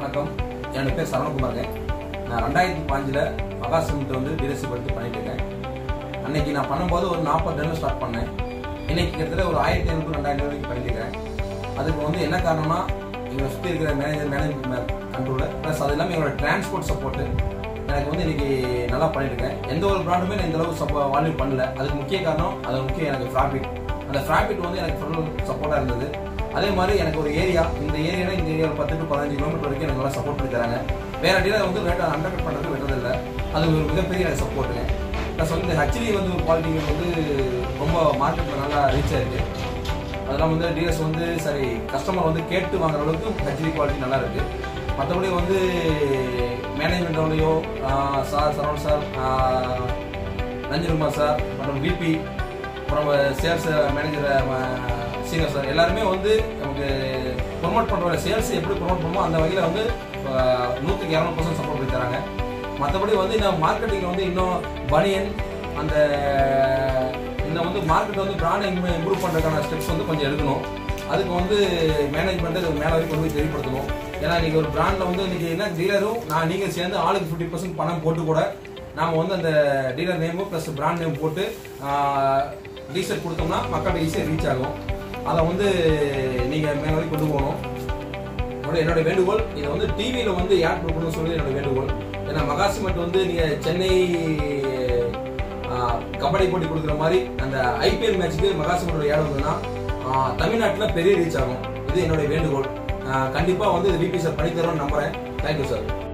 வணக்கம். என்னோட பேர் சரவணகுமாருங்க. நான் 2005 மகாசிமெண்ட் வந்து டீலர்ஷிப் எடுத்து பண்ணிட்டு இருக்கேன். அன்னைக்கு நான் பண்ணும்போது ஒரு 40 டன்ல ஸ்டார்ட் பண்ணேன். இன்னைக்கு கிட்டத்தட்ட ஒரு 1500 2000 வரைக்கும் பண்ணிருக்கேன். அதுக்கு வந்து என்ன காரணம்னா எங்களை சுற்றி இருக்கிற மேனேஜ்மெண்ட் கண்ட்ரோல் ப்ளஸ் அது இல்லாமல் எங்களோட டிரான்ஸ்போர்ட் சப்போர்ட்டு எனக்கு வந்து இன்னைக்கு நல்லா பண்ணியிருக்கேன். எந்த ஒரு ப்ராண்டுமே நான் இந்த அளவுக்கு வால்யூ பண்ணல. அதுக்கு முக்கிய காரணம் அது முக்கியம் எனக்கு ப்ராஃபிட். அந்த ப்ராஃபிட் வந்து எனக்கு ஃபுல் சப்போர்ட்டாக இருந்தது. அதே மாதிரி எனக்கு ஒரு ஏரியா இந்த ஏரியாவில் 10 to 15 கிலோமீட்டர் வரைக்கும் எனக்கு நல்லா சப்போர்ட் பண்ணி தராங்க. வேற டீலர் வந்து ரேட்டை அண்டர்கட் பண்ணுறது விடுறதில்லை. அது ஒரு மிகப்பெரிய எனக்கு சப்போர்ட்டுங்க. ப்ளஸ் வந்து ஹெச்டி வந்து குவாலிட்டி வந்து ரொம்ப மார்க்கெட்டில் நல்லா ரீச் ஆயிருக்கு. அதெல்லாம் வந்து டீலர்ஸ் வந்து சரி கஸ்டமர் வந்து கேட்டு வாங்குற அளவுக்கு ஹெச்டி குவாலிட்டி நல்லா இருக்கு. மற்றபடி வந்து மேனேஜ்மெண்ட்டோடையோ sir Saravanan sir, Ranjankumar sir மற்றும் விபி அப்புறம் சேல்ஸ் மேனேஜர் சீனியர் சார் எல்லாருமே வந்து நமக்கு ப்ரொமோட் பண்ணுற சேல்ஸ் எப்படி ப்ரொமோட் பண்ணுமோ அந்த வகையில் வந்து 100% சப்போர்ட் பண்ணி தராங்க. மற்றபடி வந்து இந்த மார்க்கெட்டிங்கில் வந்து இன்னும் பனியன் அந்த வந்து மார்க்கெட்டை வந்து பிராண்டை இம்ப்ரூவ் பண்ணுறதுக்கான ஸ்டெப்ஸ் வந்து கொஞ்சம் எடுக்கணும். அதுக்கு வந்து மேனேஜ்மெண்ட்டு மேலே வரைக்கும் கொண்டு போய் தெரியப்படுத்தணும். ஏன்னா இன்றைக்கி ஒரு பிராண்டில் வந்து இன்றைக்கி என்ன டீலரும் நீங்கள் சேர்ந்து ஆளுக்கு 50% பணம் போட்டு கூட நாம் வந்து அந்த dealer name plus brand name போட்டு டீசர்ட் கொடுத்தோம்னா மக்கள்கிட்ட ஈஸியாக ரீச் ஆகும். அதை வந்து நீங்கள் மேலே வரைக்கும் கொண்டு போகணும். என்னோட வேண்டுகோள் இதை வந்து டிவியில் வந்து ஆட் கொடுக்கணும்னு சொல்லி என்னோட வேண்டுகோள். ஏன்னா மகாசிமெண்ட் வந்து நீங்கள் சென்னை கபடி போட்டி கொடுக்குற மாதிரி அந்த ஐபிஎல் மேட்ச்சுக்கு மகாசிமெண்டோட ஆட் வந்ததுன்னா தமிழ்நாட்டில் பெரிய ரீச் ஆகும். இது என்னுடைய வேண்டுகோள். கண்டிப்பாக வந்து இது விபி சார் பண்ணித்தரோன்னு நம்புகிறேன். Thank you sir.